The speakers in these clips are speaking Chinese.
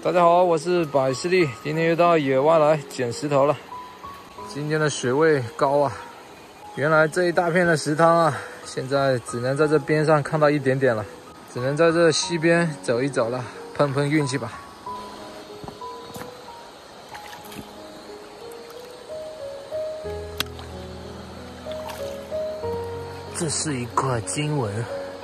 大家好，我是百事力，今天又到野外来捡石头了。今天的水位高啊，原来这一大片的石滩啊，现在只能在这边上看到一点点了，只能在这溪边走一走了，碰碰运气吧。这是一块金纹。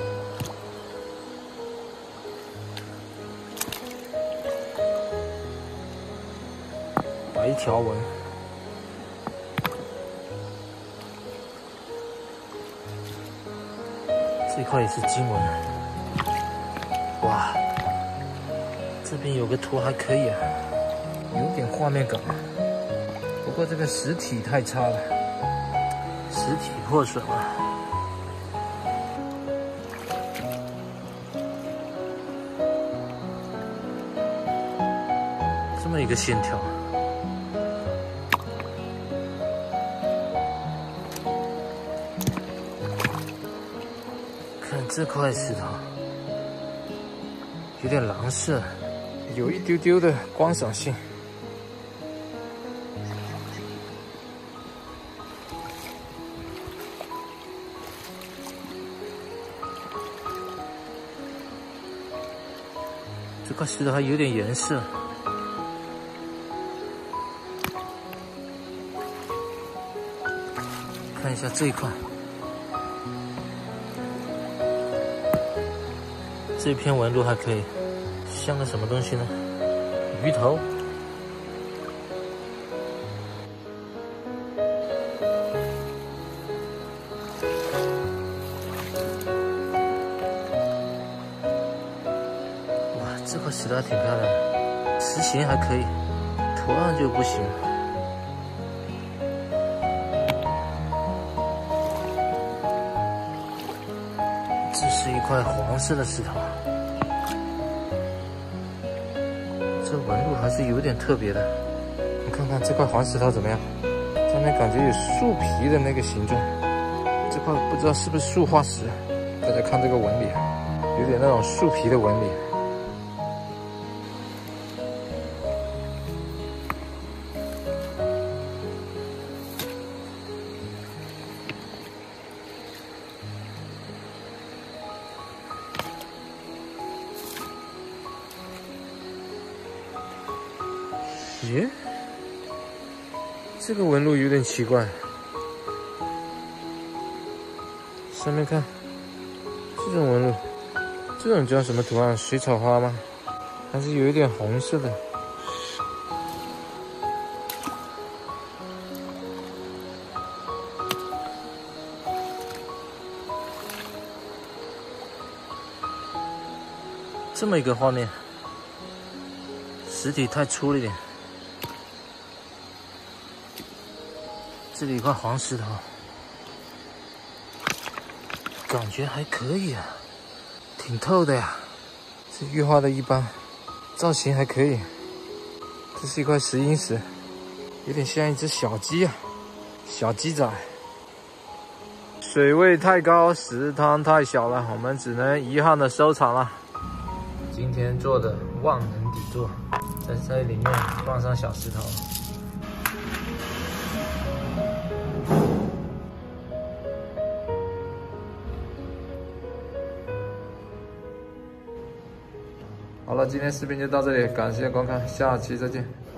白条纹，这块也是金纹。哇，这边有个图还可以啊，有点画面感。不过这个实体太差了，实体破损了。这么一个线条。 看这块石头，有点蓝色，有一丢丢的观赏性。这块石头还有点颜色。看一下这一块。 这片纹路还可以，像个什么东西呢？鱼头。哇，这块石头还挺漂亮的，石形还可以，图案就不行。这是一块黄色的石头。 这纹路还是有点特别的，你看看这块黄石头怎么样？上面感觉有树皮的那个形状，这块不知道是不是树化石？大家看这个纹理，有点那种树皮的纹理。耶，这个纹路有点奇怪。上面看，这种纹路，这种叫什么图案？水草花吗？还是有一点红色的？这么一个画面，实体太粗了一点。 这里一块黄石头，感觉还可以啊，挺透的呀。这玉画的一般，造型还可以。这是一块石英石，有点像一只小鸡啊，小鸡仔。水位太高，石滩太小了，我们只能遗憾的收场了。今天做的万能底座，在这里面放上小石头。 好了，今天视频就到这里，感谢观看，下期再见。